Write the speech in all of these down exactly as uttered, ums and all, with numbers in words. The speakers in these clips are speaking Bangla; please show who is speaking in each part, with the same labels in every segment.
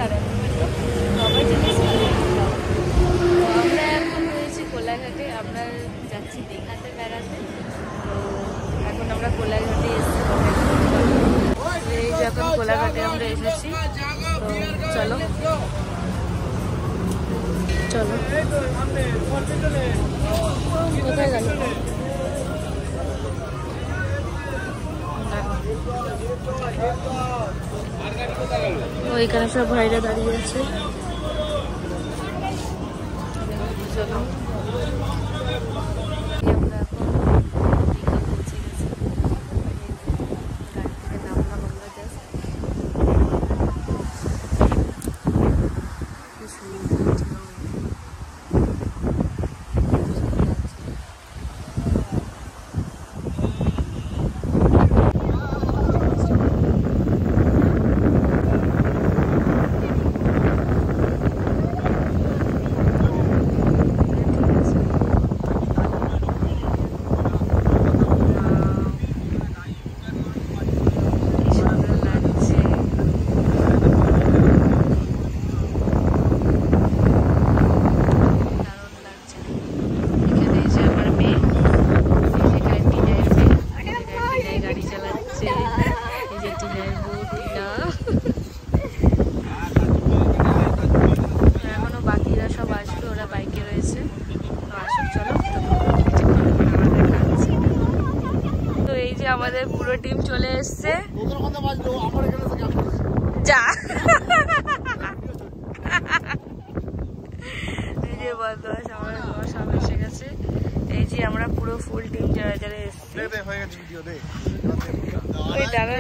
Speaker 1: কারণ সবাই জিনিস আমরা এখন রয়েছি কোলাঘাটে, আমরা যাচ্ছি দীঘাতে বেড়াতে। তো এখন আমরা কোলাঘাটে এসেছি, এই যে এখন কোলাঘাটে আমরা এসেছি। তো চলো চলো কোথায় গেল? ওইখানে সব ভাইরা দাঁড়িয়ে আছে। চলো আমাদের পুরো টিম চলে এসছে। যা এই যে বদমাশ আমার সব এসে গেছে। এই যে আমরা পুরো ফুল টিম যারা যারা এসছি। ওই দাঁড়া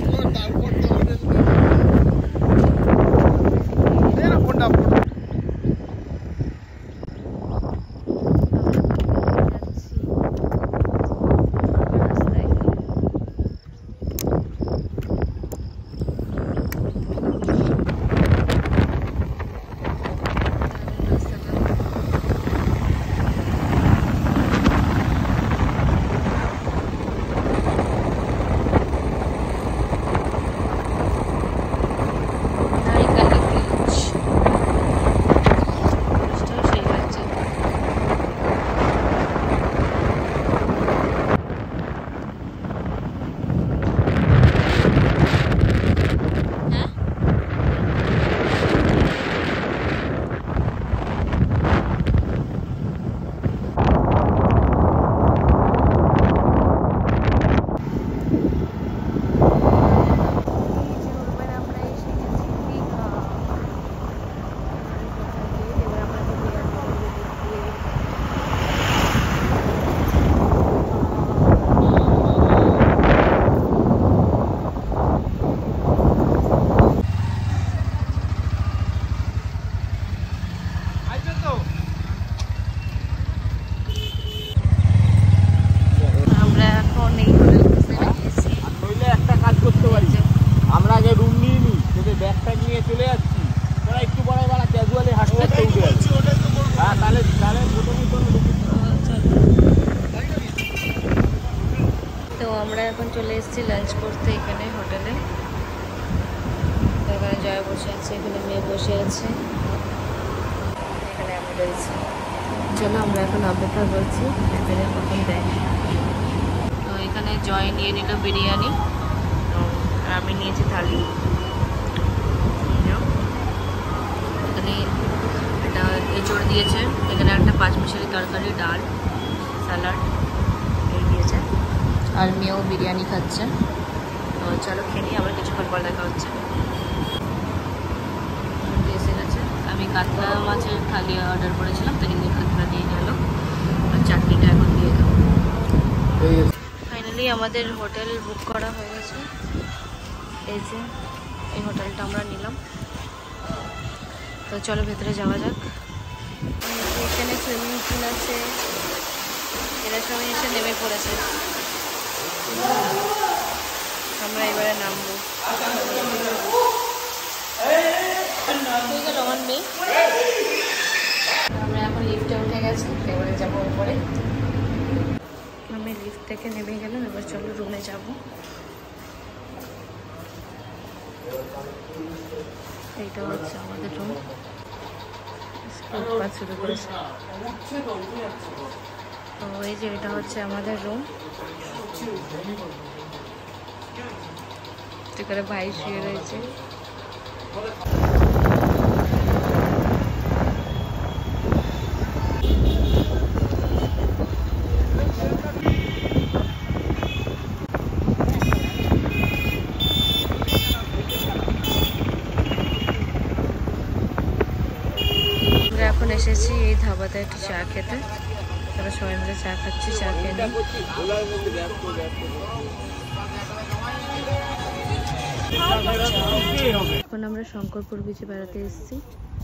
Speaker 1: চলে এসেছি লাঞ্চ করতে এখানে হোটেলে। এখানে জয় বসে আছে, এখানে মেয়ে বসে আছে, এখানে আমি রয়েছি। চলো আমরা এখন অপেক্ষা করছি এখানে কখন দেয়। তো এখানে জয় নিয়ে নিল বিরিয়ানি, তো আমি নিয়েছি থালি। এখানে একটা এঁচড় দিয়েছে, এখানে একটা পাঁচ মিশালি তরকারি, ডাল, স্যালাড এই দিয়েছে, আর মেয়েও বিরিয়ানি খাচ্ছে। তো চলো খেয়ে নিই, আবার কিছুক্ষণ পর দেখা হচ্ছে। এসে গেছে, আমি কাতলা মাছের থালি অর্ডার করেছিলাম, তো হিন্দি কাতলা দিয়ে গেল, আর চাটনিটা এখন দিয়ে দেবো। ফাইনালি আমাদের হোটেল বুক করা হয়ে গেছে। এই যে এই হোটেলটা আমরা নিলাম। তো চলো ভেতরে যাওয়া যাক। এখানে সুইমিং পুল আছে, এরা সবাই এসে নেমে পড়েছে। আমরা এবারে নামবো। আমরা এখন লিফটে উঠে গেছি, এবারে যাবো উপরে। আমি লিফট থেকে নেমে গেলাম, এবার চলো রুমে যাবো। এইটা হচ্ছে আমাদের রুম। শুরু করেছে তো এই যে এটা হচ্ছে আমাদের রুম। এখানে ভাই শুয়ে রয়েছে। এখন এসেছি এই ধাবাতে একটু চা খেতে। তারা সবাই মিলে চা খাচ্ছি, চা খেয়ে নিই। এখন আমরা শঙ্করপুর বিচে বেড়াতে এসেছি।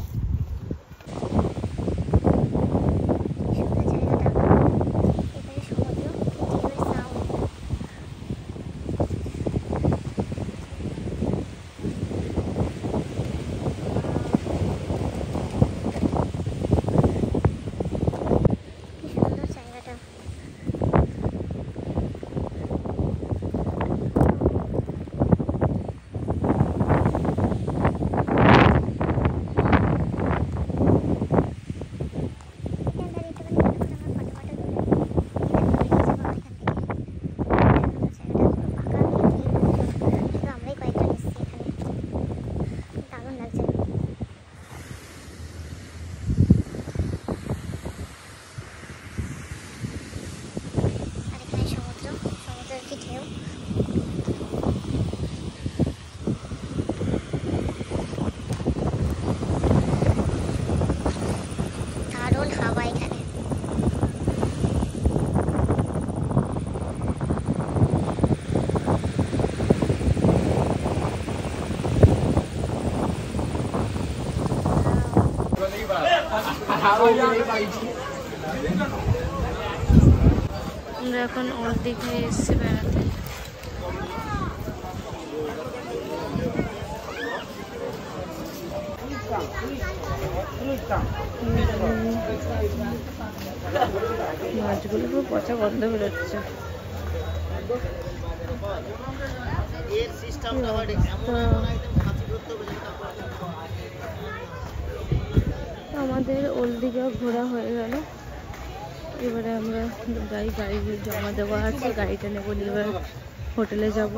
Speaker 1: আমরা এখন ওর দিকে এসেছি বেড়াতে। মাছগুলো পুরো পচা গন্ধ বেরোচ্ছে। আমাদের ওল্ড দিঘা ঘোরা হয়ে গেল। এবারে আমরা গাড়ি গাড়ি জমা দেওয়া আছে, গাড়িটা নেবো, নিয়ে এবার হোটেলে যাব।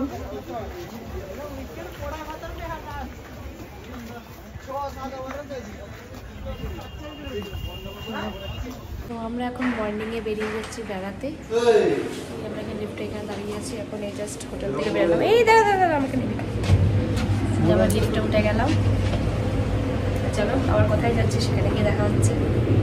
Speaker 1: তো আমরা এখন মর্নিংয়ে বেরিয়ে যাচ্ছি বেড়াতে। আমরা এখানে লিফটে এখানে দাঁড়িয়ে আছি। এখন এই জাস্ট হোটেল থেকে বেরোলাম। এই দাদা দাদা আমাকে নিবি, আবার লিফটে উঠে গেলাম। চলো আবার কোথায় যাচ্ছি সেখানে গিয়ে দেখা হচ্ছে।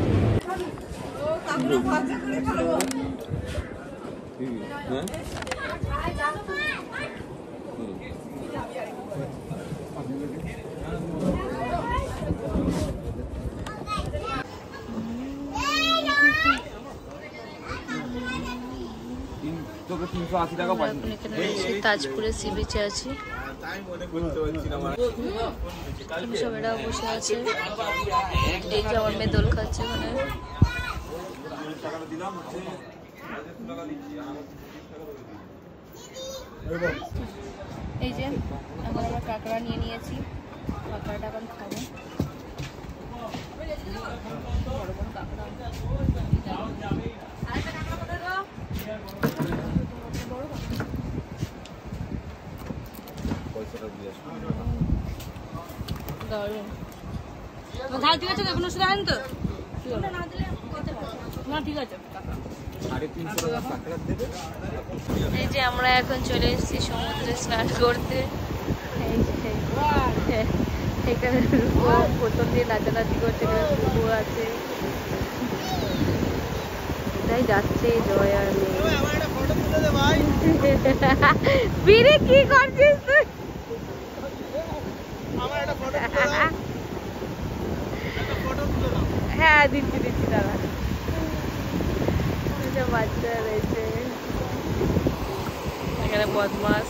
Speaker 1: তাজপুরে সি বিচে আছি। সব এরাও বসে আছে। এই যে আমার মেয়ে দোল খাচ্ছে ওখানে। এই যে এখন আমরা কাঁকড়া নিয়ে নিয়েছি, কাঁকড়াটা এখন খাবো। বড় বড় কাঁকড়া। দারুণ ঝাল ঠিক আছে, কোনো ওষুধ আনেন তো? না ঠিক আছে। এই যে আমরা এখন চলে এসেছি সমুদ্রে স্নান করতে। এখানে বোতল দিয়ে নাচানাচি করছে, আছে তাই যাচ্ছে জয় আর বিরে কি করছিস তুই? হ্যাঁ দিচ্ছি দিচ্ছি দাদা। বাচ্চা রয়েছে এখানে, বদমাস।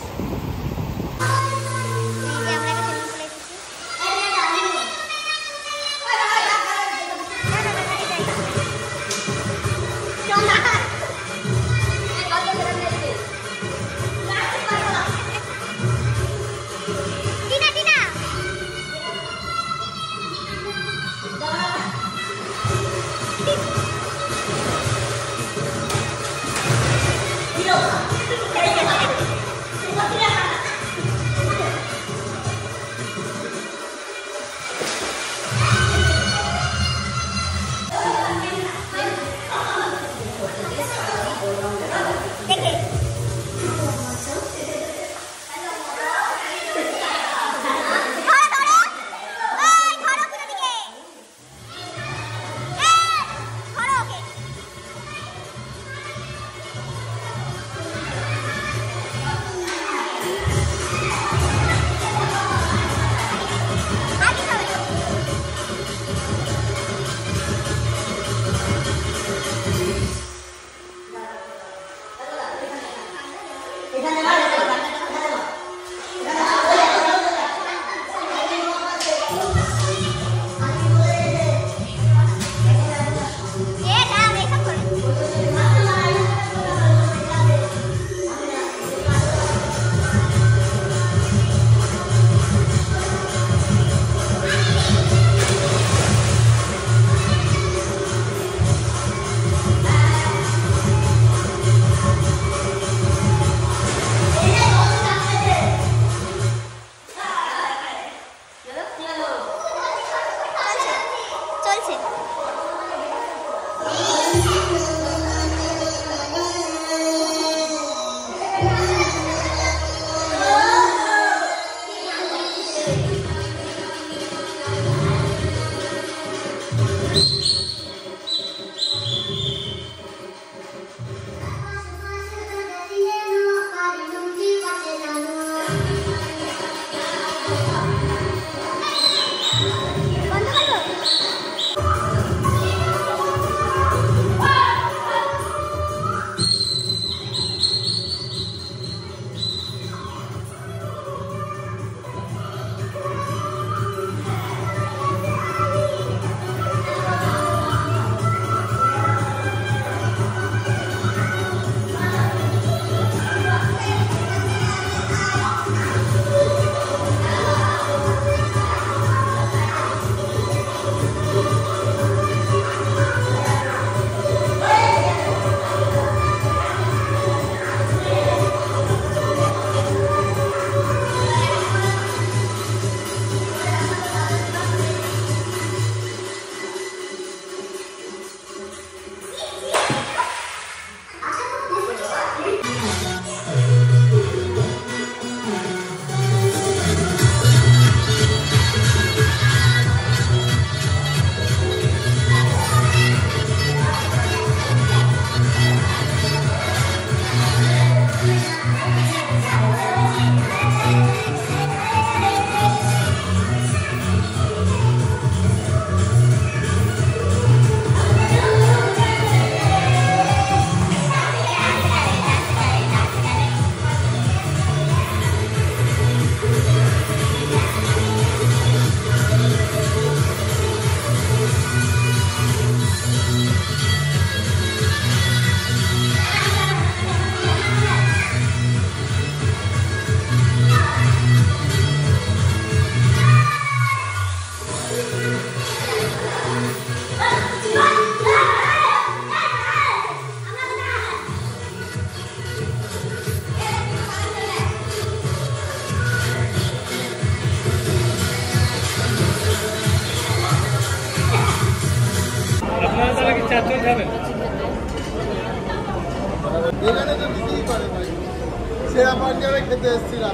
Speaker 2: এখানে তো দিতেই পারে ভাই, সেরা পাঞ্জাবে খেতে এসেছিলাম।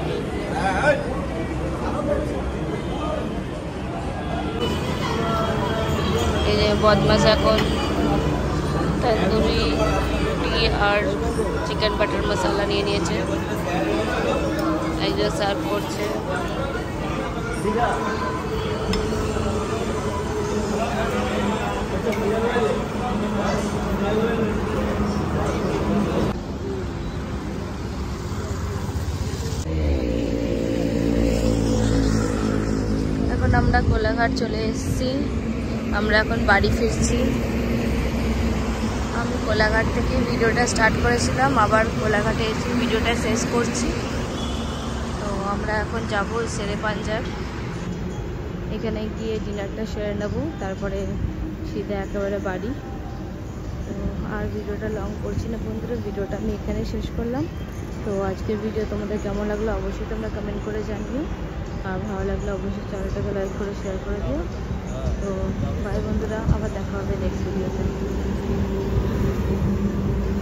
Speaker 1: এই যে বদমাস এখন তন্দুরি রুটি আর চিকেন বাটার মশলা নিয়ে নিয়েছে, একজন সার্ভ করছে। এখন আমরা কোলাঘাট চলে এসেছি, আমরা এখন বাড়ি ফিরছি। আমি কোলাঘাট থেকে ভিডিওটা স্টার্ট করেছিলাম, আবার কোলাঘাটে এসে ভিডিওটা শেষ করছি। তো আমরা এখন যাব শেরে পাঞ্জাব, এখানে গিয়ে ডিনারটা সেরে নেবো, তারপরে সিধা একেবারে বাড়ি। তো আর ভিডিওটা লং করছি না বন্ধুরা, ভিডিওটা আমি এখানে শেষ করলাম। তো আজকের ভিডিও তোমাদের কেমন লাগলো অবশ্যই তোমরা কমেন্ট করে জানিও, আর ভালো লাগলে অবশ্যই চ্যানেলটাকে লাইক করে শেয়ার করে দিও। তো বাই বন্ধুরা, আবার দেখা হবে নেক্সট ভিডিওতে।